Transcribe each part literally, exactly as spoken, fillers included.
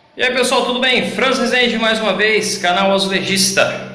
E aí pessoal, tudo bem? Franz Rezende mais uma vez, canal Azulejista.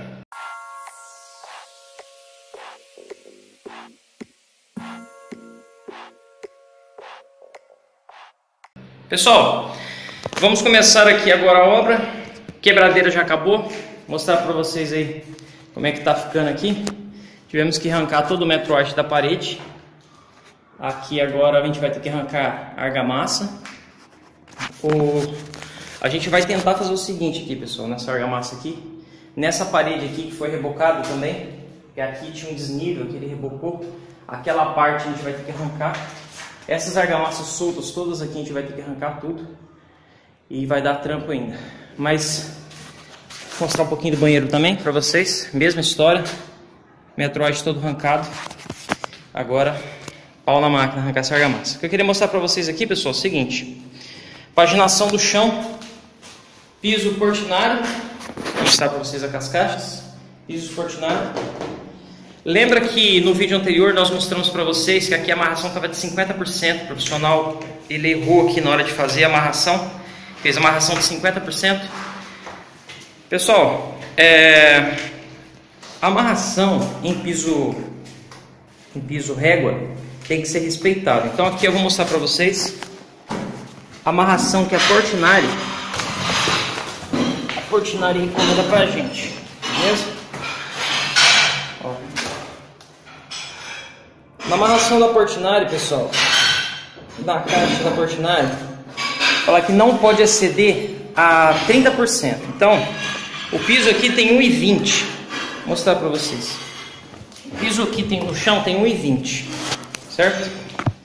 Pessoal, vamos começar aqui agora a obra. Quebradeira já acabou. Vou mostrar para vocês aí como é que tá ficando aqui. Tivemos que arrancar todo o metroide da parede. Aqui agora a gente vai ter que arrancar a argamassa. O... A gente vai tentar fazer o seguinte aqui, pessoal, nessa argamassa aqui. Nessa parede aqui que foi rebocado também, que aqui tinha um desnível que ele rebocou. Aquela parte a gente vai ter que arrancar. Essas argamassas soltas todas aqui a gente vai ter que arrancar tudo. E vai dar trampo ainda. Mas vou mostrar um pouquinho do banheiro também para vocês. Mesma história. Metroide todo arrancado. Agora pau na máquina arrancar essa argamassa. O que eu queria mostrar para vocês aqui, pessoal, é o seguinte. Paginação do chão. Piso Portinari. Vou mostrar para vocês aqui as caixas. Piso Portinari. Lembra que no vídeo anterior nós mostramos para vocês que aqui a amarração estava de cinquenta por cento. O profissional ele errou aqui na hora de fazer a amarração. Fez a amarração de cinquenta por cento. Pessoal, é... a amarração em piso, em piso régua tem que ser respeitada. Então aqui eu vou mostrar para vocês a amarração que a Portinari a Portinari recomenda pra gente, beleza? Ó. Na amarração da Portinari, pessoal, da caixa da Portinari, fala que não pode exceder a trinta por cento. Então, o piso aqui tem um e vinte. Vou mostrar pra vocês. O piso aqui tem no chão tem um e vinte, certo?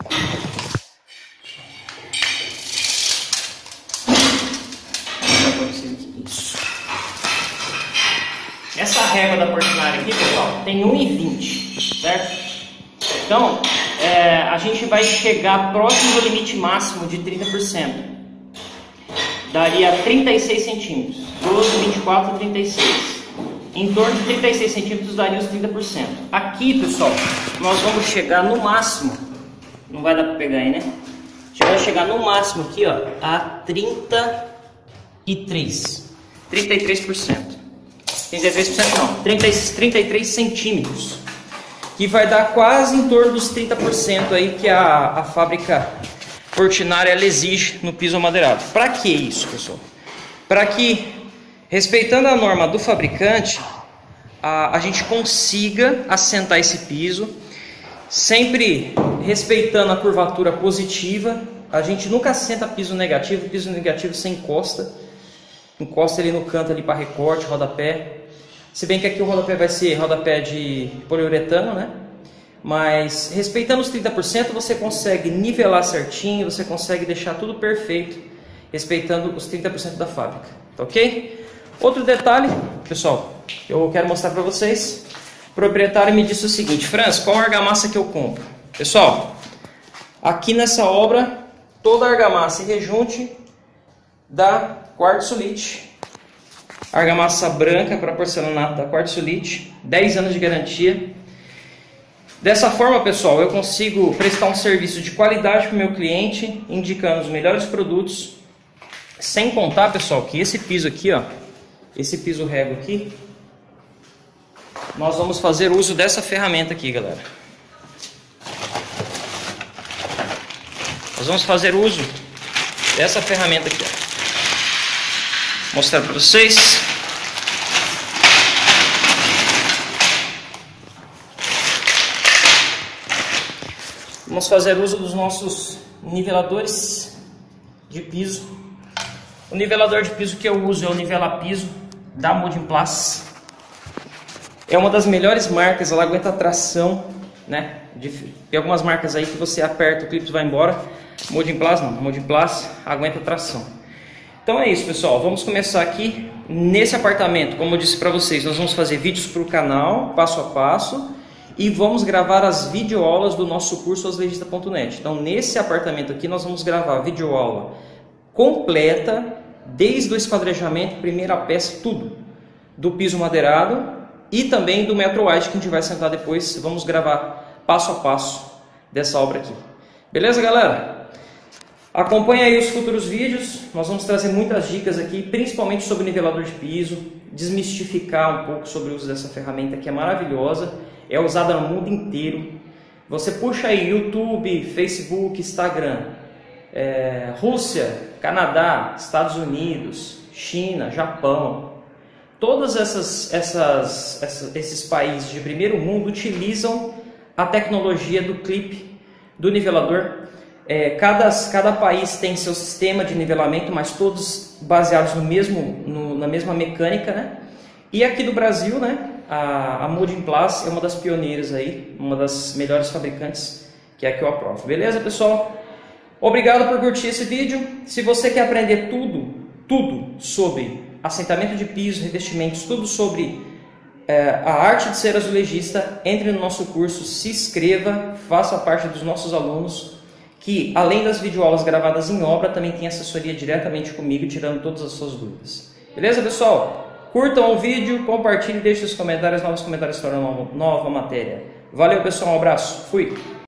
Essa régua da Portinari aqui, pessoal, tem um e vinte, certo? Então, é, a gente vai chegar próximo do limite máximo de trinta por cento. Daria trinta e seis centímetros. doze, vinte e quatro, trinta e seis. Em torno de trinta e seis centímetros daria os trinta por cento. Aqui, pessoal, nós vamos chegar no máximo. Não vai dar para pegar aí, né? A gente vai chegar no máximo aqui, ó, a trinta e três. trinta e três por cento. trinta e três por cento não, trinta e três centímetros, que vai dar quase em torno dos trinta por cento aí que a, a fábrica Portinari ela exige no piso amadeirado. Para que isso, pessoal? Para que, respeitando a norma do fabricante, a, a gente consiga assentar esse piso, sempre respeitando a curvatura positiva. A gente nunca assenta piso negativo, piso negativo sem encosta. Encosta ele no canto ali para recorte, rodapé. Se bem que aqui o rodapé vai ser rodapé de poliuretano, né? Mas respeitando os trinta por cento você consegue nivelar certinho, você consegue deixar tudo perfeito, respeitando os trinta por cento da fábrica, tá ok? Outro detalhe, pessoal, eu quero mostrar para vocês. O proprietário me disse o seguinte: Franz, qual a argamassa que eu compro? Pessoal, aqui nessa obra, toda a argamassa e rejunte da Quartzolite, argamassa branca para porcelanato da Quartzolite, dez anos de garantia. Dessa forma, pessoal, eu consigo prestar um serviço de qualidade para o meu cliente, indicando os melhores produtos, sem contar, pessoal, que esse piso aqui, ó, esse piso régua aqui, nós vamos fazer uso dessa ferramenta aqui, galera. Nós vamos fazer uso dessa ferramenta aqui, ó. Vou mostrar para vocês. Vamos fazer uso dos nossos niveladores de piso. O nivelador de piso que eu uso é o Nivela-Piso da Modinplast. É uma das melhores marcas, ela aguenta tração, né? Tem algumas marcas aí que você aperta, o clipe vai embora. Modinplast não, Modinplast aguenta tração. Então é isso, pessoal, vamos começar aqui nesse apartamento. Como eu disse para vocês, nós vamos fazer vídeos para o canal, passo a passo, e vamos gravar as videoaulas do nosso curso azulejista ponto net. Então nesse apartamento aqui nós vamos gravar a videoaula completa, desde o esquadrejamento, primeira peça, tudo, do piso madeirado e também do metro wide que a gente vai sentar depois. Vamos gravar passo a passo dessa obra aqui. Beleza, galera? Acompanhe aí os futuros vídeos, nós vamos trazer muitas dicas aqui, principalmente sobre nivelador de piso, desmistificar um pouco sobre o uso dessa ferramenta que é maravilhosa, é usada no mundo inteiro. Você puxa aí YouTube, Facebook, Instagram, é, Rússia, Canadá, Estados Unidos, China, Japão, todos essas, essas, essas, esses países de primeiro mundo utilizam a tecnologia do clipe, do nivelador. É, cada, cada país tem seu sistema de nivelamento, mas todos baseados no mesmo, no, na mesma mecânica, né? E aqui do Brasil, né, a, a Molding Plus é uma das pioneiras aí, uma das melhores fabricantes, que é a que eu aprovo. Beleza, pessoal? Obrigado por curtir esse vídeo. Se você quer aprender tudo, tudo sobre assentamento de piso, revestimentos, tudo sobre é, a arte de ser azulejista, entre no nosso curso, se inscreva, faça parte dos nossos alunos, que além das videoaulas gravadas em obra, também tem assessoria diretamente comigo, tirando todas as suas dúvidas. Beleza, pessoal? Curtam o vídeo, compartilhem, deixem os comentários, novos comentários para a nova, nova matéria. Valeu, pessoal, um abraço, fui!